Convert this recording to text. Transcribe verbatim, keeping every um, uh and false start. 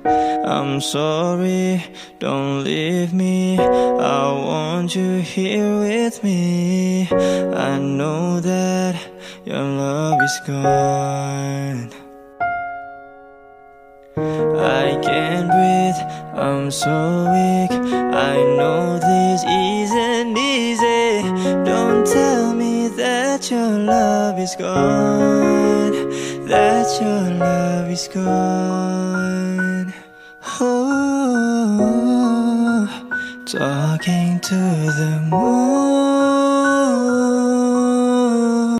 I'm sorry, don't leave me. I want you here with me. I know that your love is gone. I can't breathe, I'm so weak. I know this isn't easy. Don't tell me that your love is gone, that your love is gone. Oh, talking to the moon.